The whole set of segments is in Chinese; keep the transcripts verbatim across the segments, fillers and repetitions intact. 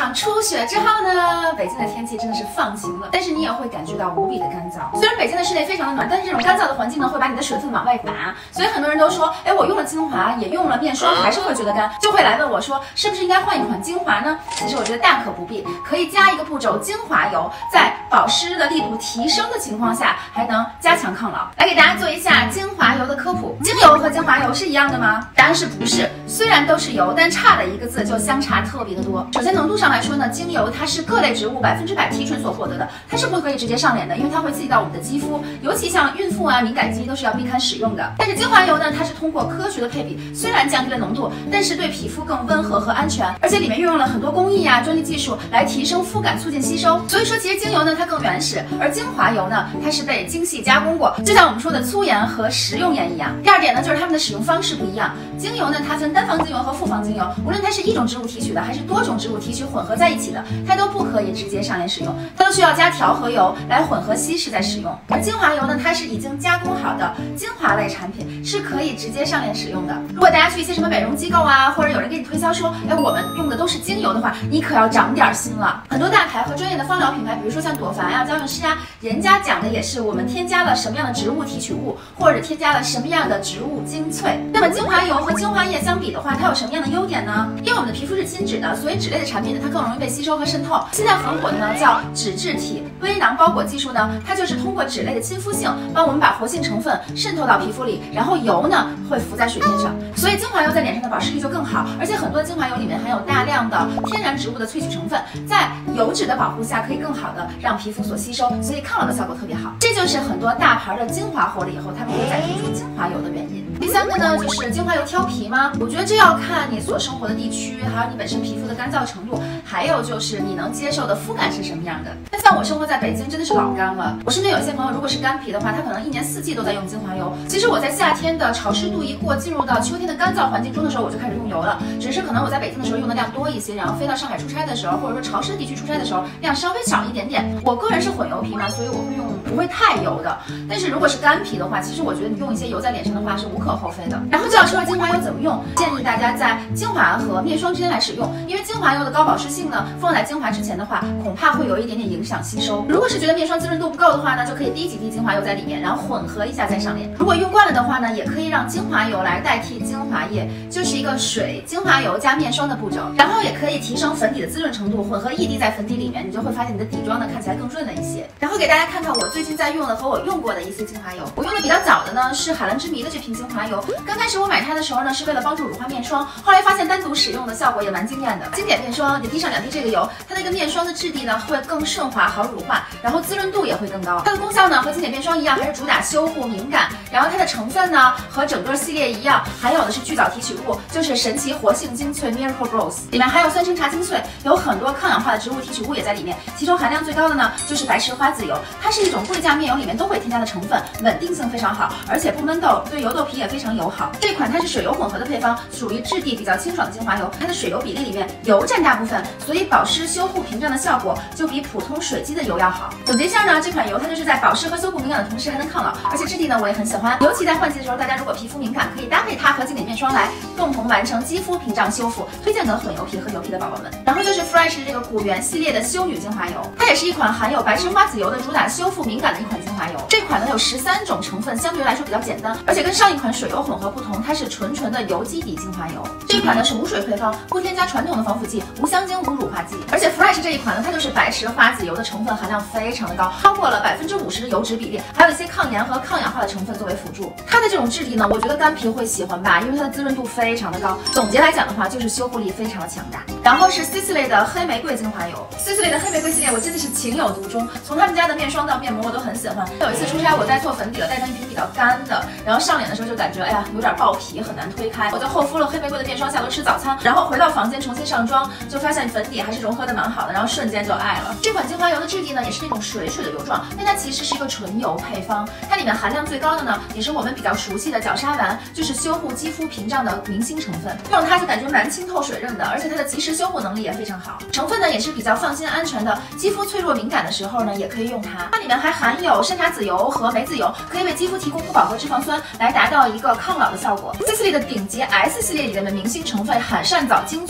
场初雪之后呢，北京的天气真的是放晴了，但是你也会感觉到无比的干燥。虽然北京的室内非常的暖，但是这种干燥的环境呢，会把你的水分往外拔，所以很多人都说，哎，我用了精华，也用了面霜，还是会觉得干，就会来问我说，是不是应该换一款精华呢？其实我觉得大可不必，可以加一个步骤，精华油，在保湿的力度提升的情况下，还能加强抗老。来给大家做一下精华油的科普，精油和精华油是一样的吗？答案是不是。虽然都是油，但差的一个字就相差特别的多。首先浓度上来说呢，精油它是各类植物百分之百提纯所获得的，它是不可以直接上脸的，因为它会刺激到我们的肌肤，尤其像孕妇啊、敏感肌都是要避开使用的。但是精华油呢，它是通过科学的配比，虽然降低了浓度，但是对皮肤更温和和安全，而且里面运用了很多工艺啊、专利技术来提升肤感、促进吸收。所以说，其实精油呢它更原始，而精华油呢它是被精细加工过，就像我们说的粗盐和食用盐一样。第二点呢，就是它们的使用方式不一样。精油呢，它分单方精油和复方精油，无论它是一种植物提取的，还是多种植物提取混合在一起的，它都不可以直接上脸使用，它都需要加调和油来混合稀释再使用。而精华油呢，它是已经加工好的精华类产品，是可以直接上脸使用的。如果大家去一些什么美容机构啊，或者有人给你推销说，哎，我们用的都是精油的话，你可要长点心了。很多大牌和专业的芳疗品牌，比如说像朵梵呀、娇韵诗呀，人家讲的也是我们添加了什么样的植物提取物，或者添加了什么样的植物精粹。那么精华油和精华液相比的话，它有什么样的优点呢？因为我们的皮肤是亲脂的，所以脂类的产品呢，它更容易被吸收和渗透。现在很火的呢叫脂质体微囊包裹技术呢，它就是通过脂类的亲肤性，帮我们把活性成分渗透到皮肤里，然后油呢会浮在水面上，所以精华油在脸上的保湿力就更好。而且很多精华油里面含有大量的天然植物的萃取成分，在油脂的保护下，可以更好的让皮肤所吸收，所以抗老的效果特别好。这就是很多大牌的精华火了以后，他们会再推出精华油的原因。第三个呢，就是精华油挑皮吗？我觉得这要看你所生活的地区，还有你本身皮肤的干燥程度，还有就是你能接受的肤感是什么样的。那像我生活在北京，真的是老干了。我身边有一些朋友，如果是干皮的话，他可能一年四季都在用精华油。其实我在夏天的潮湿度一过，进入到秋天的干燥环境中的时候，我就开始用油了。只是可能我在北京的时候用的量多一些，然后飞到上海出差的时候，或者说潮湿地区出差的时候，量稍微少一点点。我个人是混油皮嘛，所以我会用不会太油的。但是如果是干皮的话，其实我觉得你用一些油在脸上的话是无可厚非的。然后就要说精华油怎么用，建议大家在精华和面霜之间来使用，因为精华油的高保湿性呢，放在精华之前的话，恐怕会有一点点影响吸收。如果是觉得面霜滋润度不够的话呢，就可以滴几滴精华油在里面，然后混合一下再上脸。如果用惯了的话呢，也可以让精华油来代替精华液，就是一个水、精华油加面霜的步骤。然后也可以提升粉底的滋润程度，混合一滴在粉底里面，你就会发现你的底妆呢看起来更润了一些。然后给大家看看我最近在用的和我用过的一些精华油。我用的比较早的呢是海蓝之谜的这瓶精华油。刚开始我买它的时候呢，是为了帮助乳化面霜，后来发现单独使用的效果也蛮惊艳的。经典面霜，你滴上两滴这个油，它那个面霜的质地呢会更顺滑好乳化，然后滋润度也会更高。它的功效呢和经典面霜一样，还是主打修护敏感。然后它的成分呢和整个系列一样，含有的是聚藻提取物，就是神奇活性精粹 Miracle Growth， 里面含有酸橙茶精粹，有很多抗氧化的植物提取物也在里面。其中含量最高的呢就是白池花籽油，它是一种贵价面油里面都会添加的成分，稳定性非常好，而且不闷痘，对油痘皮也非常友好。这款它是水油混合的配方，属于质地比较清爽的精华油，它的水油比例里面油占大部分，所以保湿、修护、屏障的效果就比普通水基的油要好。总结一下呢，这款油它就是在保湿和修护敏感的同时还能抗老，而且质地呢我也很喜欢，尤其在换季的时候，大家如果皮肤敏感，可以搭配它和经典面霜来共同完成肌肤屏障修复，推荐给混油皮和油皮的宝宝们。然后就是 Fresh 这个古源系列的修女精华油，它也是一款含有白池花籽油的主打修复敏感的一款精华油。这款呢有十三种成分，相对来说比较简单，而且跟上一款水油混合不同，它是纯纯的油基底精华油。这一款呢是无水配方，不添加传统的防腐剂，无香精无乳化剂。而且 Fresh 这一款呢，它就是白池花籽油的成分含量非常的高，超过了百分之五十的油脂比例，还有一些抗炎和抗氧化的成分作为辅助。它的这种质地呢，我觉得干皮会喜欢吧，因为它的滋润度非常的高。总结来讲的话，就是修护力非常的强大。然后是 Sisley 的黑玫瑰精华油 ，Sisley 的黑玫瑰系列我真的是情有独钟，从他们家的面霜到面膜我都很喜欢。有一次出差我带错粉底了，带上一瓶比较干的，然后上脸的时候就感觉哎呀有点爆皮，很难推开。我就厚敷了黑玫瑰的面霜下楼吃早餐，然后回到房间重新上妆，就发现粉底还是融合的蛮好的，然后瞬间就爱了。这款精华油的质地呢也是那种水水的油状，但它其实是一个纯油配方，它里面含量最高的呢也是我们比较熟悉的角鲨烷，就是修护肌肤屏障的明星成分。用了它就感觉蛮清透水润的，而且它的及时修护能力也非常好。成分呢也是比较放心安全的，肌肤脆弱敏感的时候呢也可以用它。它里面还含有山茶籽油和梅子油，可以为肌肤提供不饱和脂肪酸，来达到一个抗老的效果。Sisley 的顶级 S 系列里面的明星成分海扇藻精粹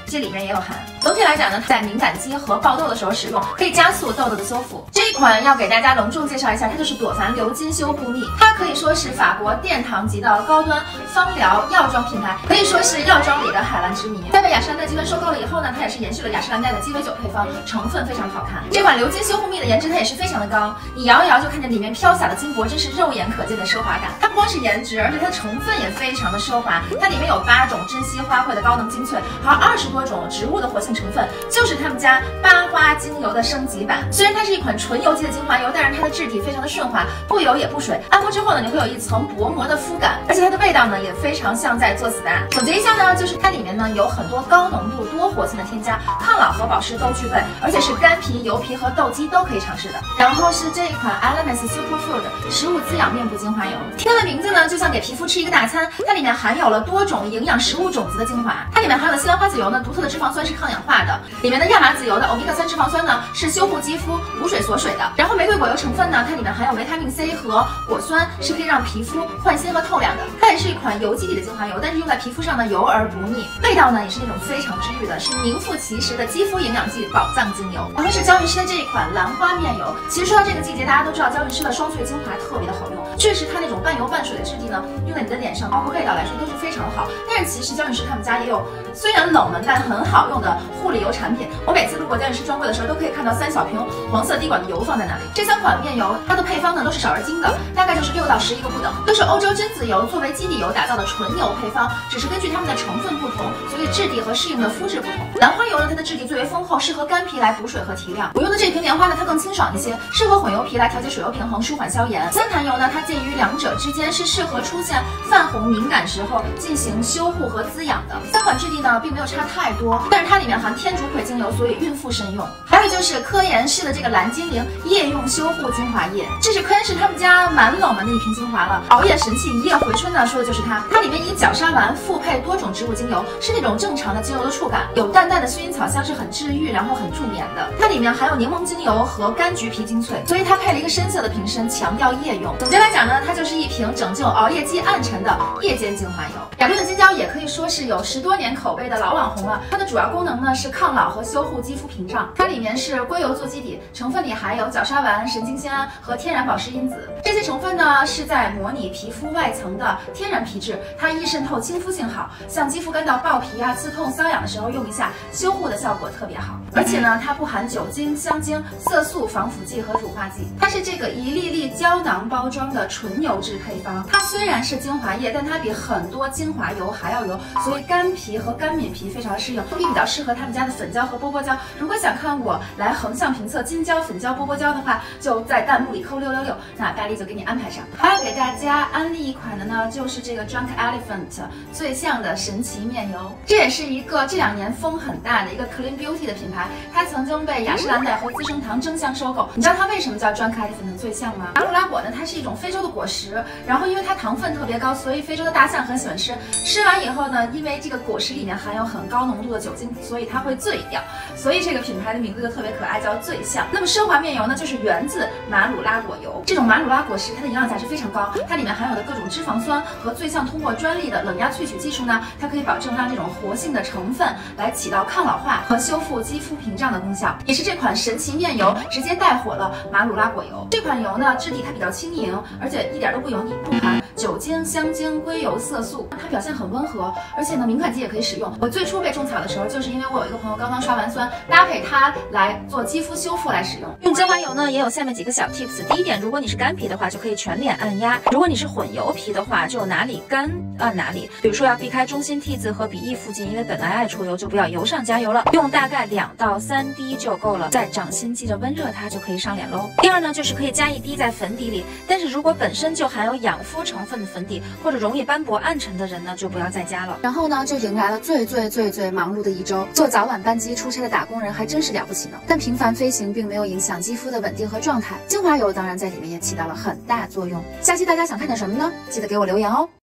这里面也有含。总体来讲呢，在敏感肌和爆痘的时候使用，可以加速痘痘的修复。这一款要给大家隆重介绍一下，它就是朵梵鎏金修护蜜，它可以说是法国殿堂级的高端芳疗药妆品牌，可以说是药妆里的海蓝之谜。在被雅诗兰黛积分收购了以后呢，它也是延续了雅诗兰黛的鸡尾酒配方，成分非常好看。这款鎏金修护蜜的颜值它也是非常的高，你摇一摇就看见里面飘洒的金箔，真是肉眼可见的奢华感。它不光是颜值，而且它的成分也非常的奢华，它里面有八种珍稀花卉的高能精粹，还有二十多种植物的活性成分，就是他们家八花精油的升级版。虽然它是一款纯油基的精华油，但是它的质地非常的顺滑，不油也不水，按摩之后呢，你会有一层薄膜的肤感，而且它的味道呢也非常像在做 S P A。总结一下呢，就是它里面呢有很多高浓度多活性的添加，抗老和保湿都具备，而且是干皮、油皮和痘肌都可以尝试的。然后是这一款 Elements Superfood 食物滋养面部精华油，听它的名字呢，就像给皮肤吃一个大餐，它里面含有了多种营养食物种子的精华，它里面含有的西兰花籽油呢，独特的脂肪酸是抗氧化的，里面的亚麻籽油的欧米伽三脂肪酸呢是修护肌肤、补水锁水的。然后玫瑰果油成分呢，它里面含有维他命 C 和果酸，是可以让皮肤焕新和透亮的。它也是一款油基底的精华油，但是用在皮肤上呢油而不腻，味道呢也是那种非常治愈的，是名副其实的肌肤营养剂宝藏精油。然后是娇韵诗的这一款兰花面油，其实说到这个季节，大家都知道娇韵诗的双萃精华特别的好用，确实它那种半油半水的质地呢，用在你的脸上，包括味道来说都是非常好。但是其实娇韵诗他们家也有虽然冷门但很好用的护理油产品，我每次路过娇韵诗专柜的时候，都可以看到三小瓶黄色滴管的油放在那里。这三款面油它的配方呢都是少而精的，大概就是六到十一个不等，都是欧洲榛子油作为基底油打造的纯油配方，只是根据它们的成分不同，所以质地和适应的肤质不同。兰花油呢，它的质地最为丰厚，适合干皮来补水和提亮。我用的这瓶莲花呢，它更清爽一些，适合混油皮来调节水油平衡，舒缓消炎。三檀油呢，它介于两者之间，是适合出现泛红敏感时候进行修护和滋养的。三款质地呢，并没有差太多，但是它里面含天竺葵精油，所以孕妇慎用。还有就是科颜氏的这个蓝精灵夜用修护精华液，这是科颜氏他们家蛮冷门的一瓶精华了，熬夜神器一夜回春呢，说的就是它。它里面以角鲨烷复配多种植物精油，是那种正常的精油的触感，有淡淡的薰衣草香，是很治愈，然后很助眠的。它里面含有柠檬精油和柑橘皮精粹，所以它配了一个深色的瓶身，强调夜用。总结来讲呢，它就是一瓶拯救熬夜肌暗沉的夜间精华油。雅顿的金胶也可以说是有十多年口碑的老网红了，它的主要功能呢是抗老和修护肌肤屏障。它里面是硅油做基底，成分里含有角鲨烷、神经酰胺和天然保湿因子，这些成分呢是在模拟皮肤外层的天然皮质，它易渗透，亲肤性好，像肌肤干到爆皮啊、刺痛、瘙痒的时候用一下，修护的效果特别好。而且呢，它不含酒精、香精、色素、防腐剂和乳化剂，它是这个一粒粒胶囊包装的纯油质配方。它虽然是精华液，但它比很多精华油还要油，所以干皮和干敏皮非常的适应，比比较适合他们家的粉胶和波波胶。如果想看我来横向评测金胶、粉胶、波波胶的话，就在弹幕里扣六六六，那大力就给你安排上。还要给大家安利一款的呢，就是这个 Drunk Elephant 最象的神奇面油，这也是一个这两年风很大的一个 Clean Beauty 的品牌，它曾经被雅诗兰黛和资生堂争相收购。你知道它为什么叫 Drunk Elephant 最象吗？马鲁拉果呢，它是一种非洲的果实，然后因为它糖分特别高，所以非洲的大象很喜欢吃。吃完以后呢，因为这个果实里面含有很高浓度的酒精，所以它会醉掉，所以这个品牌的名字就特别可爱，叫醉象。那么奢华面油呢，就是源自马鲁拉果油。这种马鲁拉果实它的营养价值非常高，它里面含有的各种脂肪酸和醉象通过专利的冷压萃取技术呢，它可以保证让这种活性的成分来起到抗老化和修复肌肤屏障的功效，也是这款神奇面油直接带火了马鲁拉果油。这款油呢，质地它比较轻盈，而且一点都不油腻，不含酒精、香精、硅油、色素，它表现很温和，而且呢，敏感肌也可以使用。我最初被种草的时候，就是因为我有一个朋友刚刚刷完酸，搭配它来做肌肤修复来使用。用精华油呢，也有下面几个小 tips。第一点，如果你是干皮的话，就可以全脸按压；如果你是混油皮的话，就哪里干按哪里。比如说要避开中心 T 字和鼻翼附近，因为本来爱出油，就不要油上加油了。用大概两到三滴就够了，在掌心记着温热它就可以上脸喽。第二呢，就是可以加一滴在粉底里，但是如果本身就含有养肤成分的粉底，或者容易斑驳暗沉的人呢，就不要再加了。然后呢，就迎来了最最最最忙碌的一周。做早晚班机出差的打工人还真是了不起呢。但频繁飞行并没有影响肌肤的稳定和状态，精华油当然在里面也起到了很大作用。下期大家想看点什么呢？记得给我留言哦。